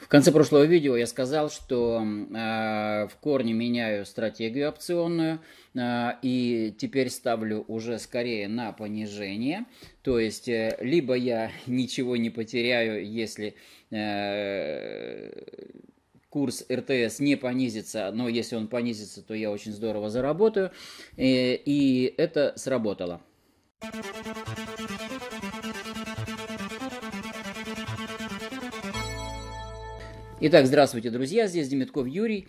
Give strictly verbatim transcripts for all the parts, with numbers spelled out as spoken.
В конце прошлого видео я сказал, что э, в корне меняю стратегию опционную э, и теперь ставлю уже скорее на понижение. То есть э, либо я ничего не потеряю, если э, курс эр тэ эс не понизится, но если он понизится, то я очень здорово заработаю. И, и это сработало. Итак, здравствуйте, друзья, здесь Демитков Юрий.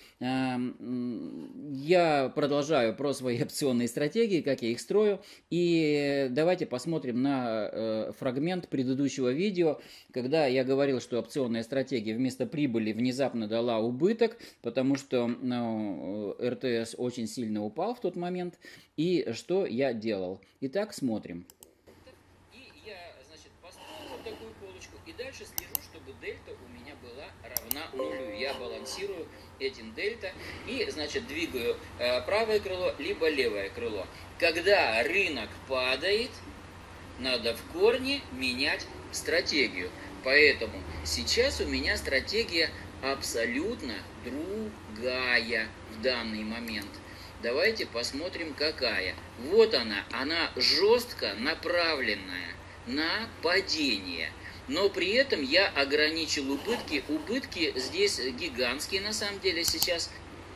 Я продолжаю про свои опционные стратегии, как я их строю. И давайте посмотрим на фрагмент предыдущего видео, когда я говорил, что опционная стратегия вместо прибыли внезапно дала убыток, потому что ну, эр тэ эс очень сильно упал в тот момент. И что я делал? Итак, смотрим. И я, значит, поставил вот такую полочку и дальше слежу, чтобы дельта у меня была равна нулю. Я балансирую этим дельта и, значит, двигаю э, правое крыло либо левое крыло. Когда рынок падает, надо в корне менять стратегию. Поэтому сейчас у меня стратегия абсолютно другая в данный момент. Давайте посмотрим, какая. Вот она, она жестко направленная на падение. Но при этом я ограничил убытки. Убытки здесь гигантские на самом деле сейчас.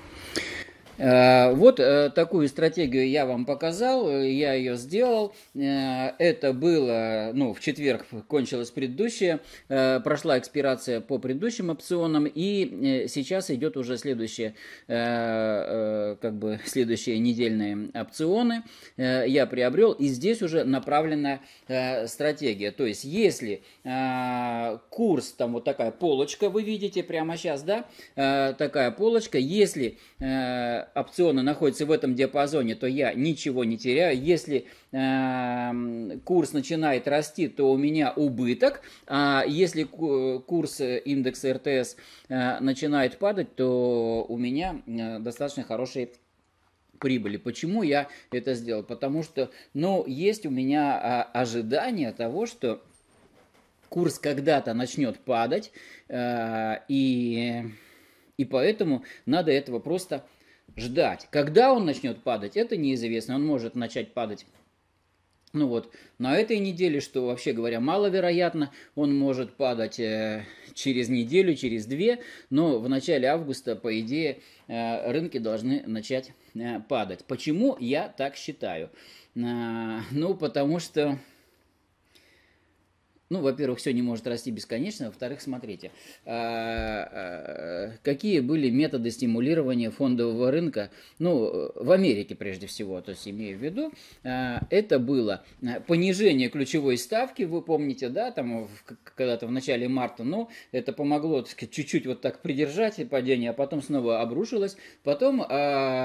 Вот такую стратегию я вам показал, я ее сделал. Это было, ну, в четверг кончилась предыдущая, прошла экспирация по предыдущим опционам, и сейчас идет уже следующие, как бы, следующие недельные опционы. Я приобрел, и здесь уже направленная стратегия. То есть, если курс, там вот такая полочка, вы видите прямо сейчас, да, такая полочка, если опционы находятся в этом диапазоне, то я ничего не теряю. Если э, курс начинает расти, то у меня убыток. А если курс индекса эр тэ эс э, начинает падать, то у меня э, достаточно хорошие прибыли. Почему я это сделал? Потому что, ну, есть у меня а, ожидание того, что курс когда-то начнет падать, э, и, и поэтому надо этого просто ждать. Когда он начнет падать, это неизвестно. Он может начать падать, ну вот, на этой неделе, что, вообще говоря, маловероятно. Он может падать э, через неделю, через две, но в начале августа, по идее, э, рынки должны начать э, падать. Почему я так считаю? Э, ну, потому что... Ну, во-первых, все не может расти бесконечно. Во-вторых, смотрите, какие были методы стимулирования фондового рынка, ну, в Америке прежде всего, то есть имею в виду, это было понижение ключевой ставки, вы помните, да, там когда-то в начале марта, ну, это помогло, так сказать, чуть-чуть вот так придержать падение, а потом снова обрушилось. Потом эф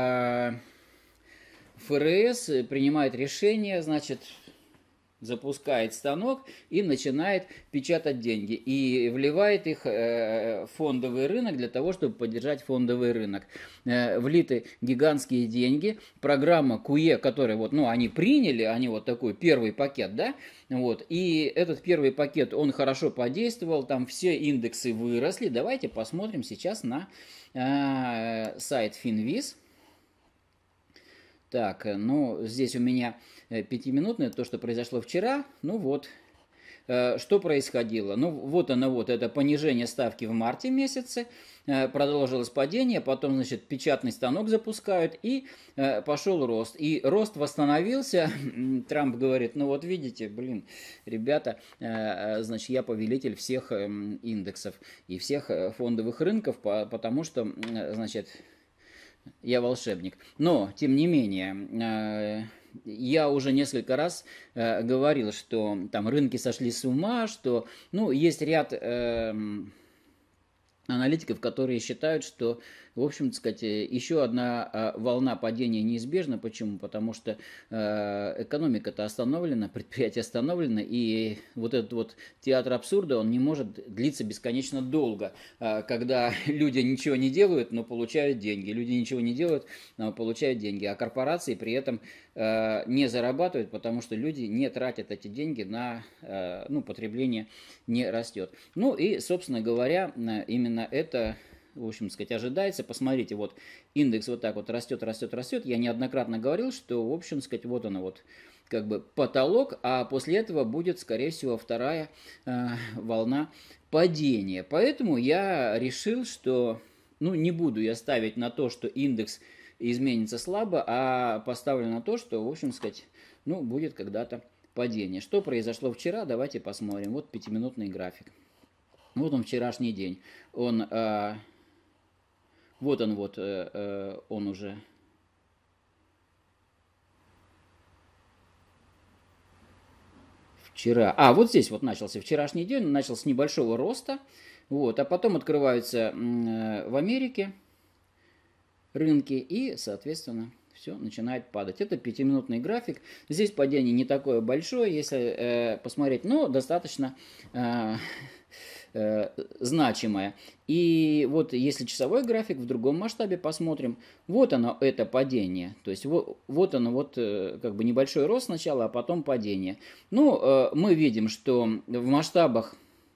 эр эс принимает решение, значит, запускает станок и начинает печатать деньги. И вливает их в фондовый рынок для того, чтобы поддержать фондовый рынок. Влиты гигантские деньги. Программа ку и, которую вот, ну, они приняли, они вот такой первый пакет, да, вот. И этот первый пакет, он хорошо подействовал, там все индексы выросли. Давайте посмотрим сейчас на э, сайт Finviz. Так, ну, здесь у меня пятиминутное, то, что произошло вчера. Ну вот, что происходило? Ну, вот оно вот, это понижение ставки в марте месяце, продолжилось падение, потом, значит, печатный станок запускают, и пошел рост. И рост восстановился. Трамп говорит, ну вот видите, блин, ребята, значит, я повелитель всех индексов и всех фондовых рынков, потому что, значит... Я волшебник. Но, тем не менее, я уже несколько раз говорил, что там рынки сошли с ума, что, ну, есть ряд аналитиков, которые считают, что, в общем, так сказать, еще одна волна падения неизбежна. Почему? Потому что экономика-то остановлена, предприятие остановлено, и вот этот вот театр абсурда, он не может длиться бесконечно долго, когда люди ничего не делают, но получают деньги. Люди ничего не делают, но получают деньги, а корпорации при этом не зарабатывают, потому что люди не тратят эти деньги на, ну, потребление не растет. Ну и, собственно говоря, именно примерно это, в общем сказать, ожидается. Посмотрите, вот индекс вот так вот растет, растет, растет. Я неоднократно говорил, что, в общем сказать, вот оно вот, как бы потолок, а после этого будет, скорее всего, вторая э, волна падения. Поэтому я решил, что, ну, не буду я ставить на то, что индекс изменится слабо, а поставлю на то, что, в общем сказать, ну, будет когда-то падение. Что произошло вчера, давайте посмотрим. Вот пятиминутный график. Вот он, вчерашний день. Он, э, вот он, вот, э, э, он уже... Вчера, а вот здесь вот начался вчерашний день, он начал с небольшого роста, вот, а потом открываются в Америке рынки и, соответственно, все начинает падать. Это пятиминутный график. Здесь падение не такое большое, если э, посмотреть, но достаточно э, э, значимое. И вот если часовой график в другом масштабе посмотрим, вот оно, это падение. То есть вот, вот оно, вот э, как бы небольшой рост сначала, а потом падение. Ну, э, мы видим, что в масштабах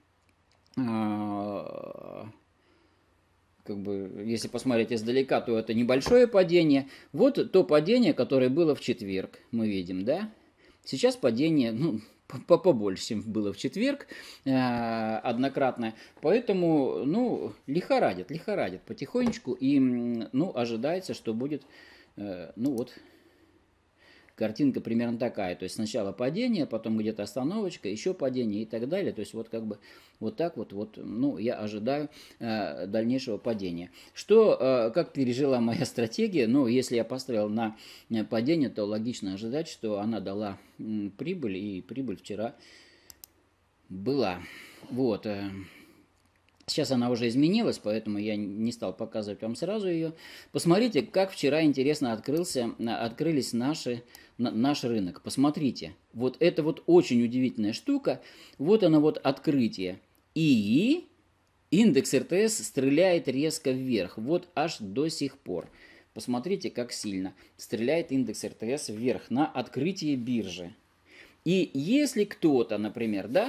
э, как бы, если посмотреть издалека, то это небольшое падение. Вот то падение, которое было в четверг, мы видим, да? Сейчас падение, ну, побольше, чем было в четверг, э, однократное. Поэтому, ну, лихорадит, лихорадит потихонечку. И, ну, ожидается, что будет, э, ну, вот... Картинка примерно такая, то есть сначала падение, потом где-то остановочка, еще падение и так далее. То есть вот как бы вот так вот, вот ну, я ожидаю э, дальнейшего падения. Что, э, как пережила моя стратегия, ну, если я поставил на падение, то логично ожидать, что она дала м, прибыль, и прибыль вчера была. Вот. Э, Сейчас она уже изменилась, поэтому я не стал показывать вам сразу ее. Посмотрите, как вчера интересно открылся, открылись наши, наш рынок. Посмотрите, вот это вот очень удивительная штука. Вот оно вот открытие. И индекс эр тэ эс стреляет резко вверх, вот аж до сих пор. Посмотрите, как сильно стреляет индекс эр тэ эс вверх на открытие биржи. И если кто-то, например, да,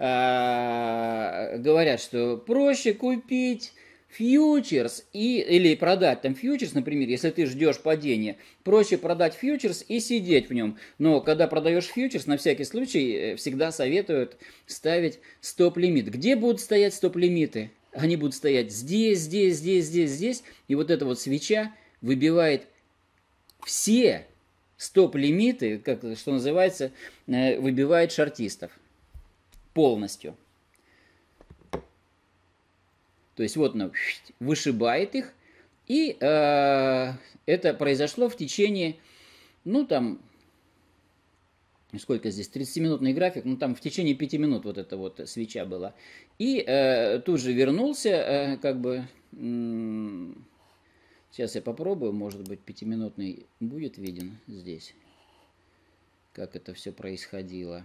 э, говорят, что проще купить фьючерс и, или продать там фьючерс, например, если ты ждешь падения, проще продать фьючерс и сидеть в нем. Но когда продаешь фьючерс, на всякий случай всегда советуют ставить стоп-лимит. Где будут стоять стоп-лимиты? Они будут стоять здесь, здесь, здесь, здесь, здесь. И вот эта вот свеча выбивает все стоп-лимиты, как, что называется, выбивает шортистов полностью. То есть вот она вышибает их, и э, это произошло в течение, ну там, сколько здесь, тридцатиминутный график, ну там в течение пяти минут вот эта вот свеча была. И э, тут же вернулся, э, как бы... Сейчас я попробую, может быть, пятиминутный будет виден здесь, как это все происходило.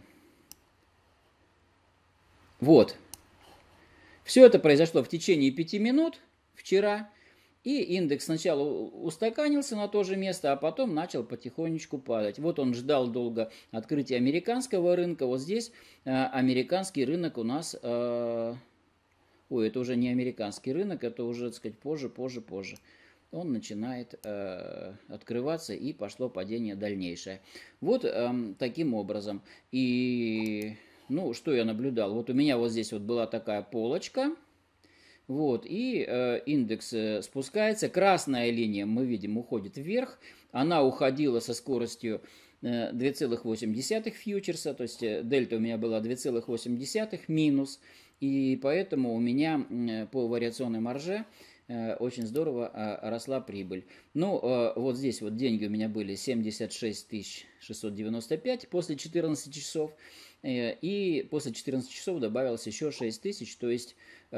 Вот. Все это произошло в течение пяти минут вчера, и индекс сначала устаканился на то же место, а потом начал потихонечку падать. Вот он ждал долго открытия американского рынка. Вот здесь э, американский рынок у нас... Э, ой, это уже не американский рынок, это уже, так сказать, позже, позже, позже. Он начинает э, открываться, и пошло падение дальнейшее. Вот э, таким образом. И, ну, что я наблюдал? Вот у меня вот здесь вот была такая полочка. Вот, и э, индекс э, спускается. Красная линия, мы видим, уходит вверх. Она уходила со скоростью э, две целых восемь десятых фьючерса. То есть э, дельта у меня была две целых восемь десятых минус. И поэтому у меня э, по вариационной марже очень здорово росла прибыль. Ну, вот здесь вот деньги у меня были семьдесят шесть тысяч шестьсот девяносто пять после четырнадцати часов. И после четырнадцати часов добавилось еще шесть тысяч, то есть,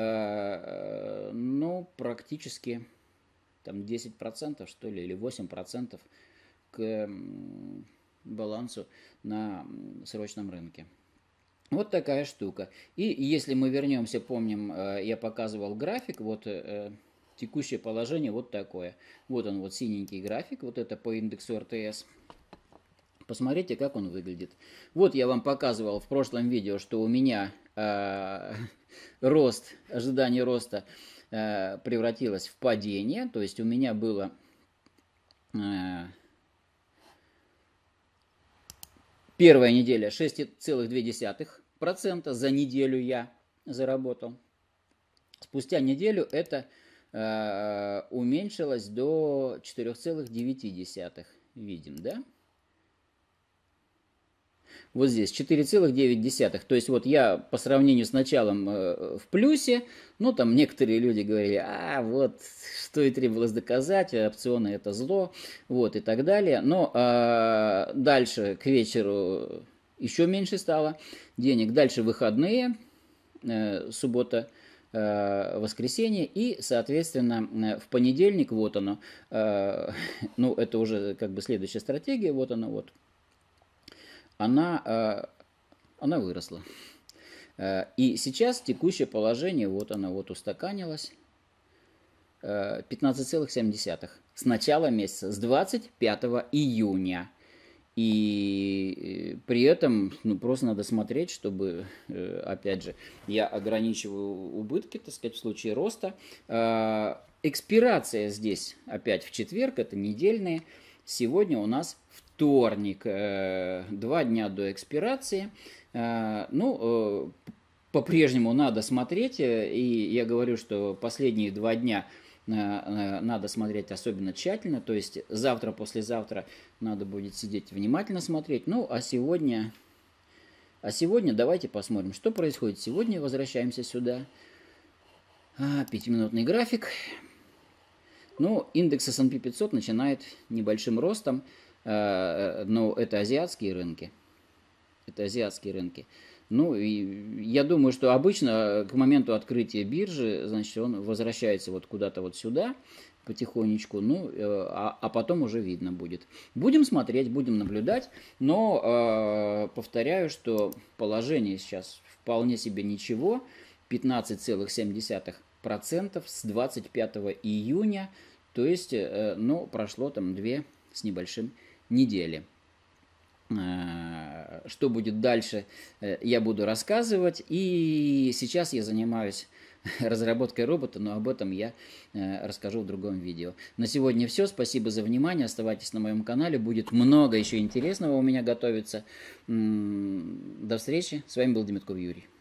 ну, практически там десять процентов, что ли, или восемь процентов к балансу на срочном рынке. Вот такая штука. И если мы вернемся, помним, я показывал график, вот... Текущее положение вот такое. Вот он, вот синенький график, вот это по индексу эр тэ эс. Посмотрите, как он выглядит. Вот я вам показывал в прошлом видео, что у меня э, рост, ожидание роста э, превратилось в падение, то есть у меня было э, первая неделя шесть целых две десятых процента за неделю я заработал. Спустя неделю это э, уменьшилось до четыре целых девять десятых. Видим, да? Вот здесь четыре целых девять десятых. То есть вот я по сравнению с началом э, в плюсе, ну там некоторые люди говорили, а вот что и требовалось доказать, опционы это зло, вот и так далее. Но э, дальше к вечеру еще меньше стало денег. Дальше выходные, э, суббота, э, воскресенье и, соответственно, в понедельник, вот оно, э, ну это уже как бы следующая стратегия, вот оно вот. Она, она выросла. И сейчас текущее положение, вот оно вот устаканилось, пятнадцать целых семь десятых с начала месяца, с двадцать пятого июня. И при этом, ну, просто надо смотреть, чтобы, опять же, я ограничиваю убытки, так сказать, в случае роста. Экспирация здесь опять в четверг, это недельные. Сегодня у нас вторник, два дня до экспирации. Ну, по-прежнему надо смотреть, и я говорю, что последние два дня надо смотреть особенно тщательно, то есть завтра, послезавтра надо будет сидеть внимательно смотреть. Ну, а сегодня, а сегодня давайте посмотрим, что происходит сегодня. Возвращаемся сюда. Пятиминутный график. Ну, индекс эс энд пи пятьсот начинает небольшим ростом, но это азиатские рынки. Это азиатские рынки. Ну, и я думаю, что обычно к моменту открытия биржи, значит, он возвращается вот куда-то вот сюда потихонечку, ну, а, а потом уже видно будет. Будем смотреть, будем наблюдать, но э, повторяю, что положение сейчас вполне себе ничего, пятнадцать целых семь десятых процента с двадцать пятого июня, то есть, э, ну, прошло там две с небольшим недели. Что будет дальше, я буду рассказывать. И сейчас я занимаюсь разработкой робота, но об этом я расскажу в другом видео. На сегодня все. Спасибо за внимание. Оставайтесь на моем канале. Будет много еще интересного у меня готовится. До встречи. С вами был Демятков Юрий.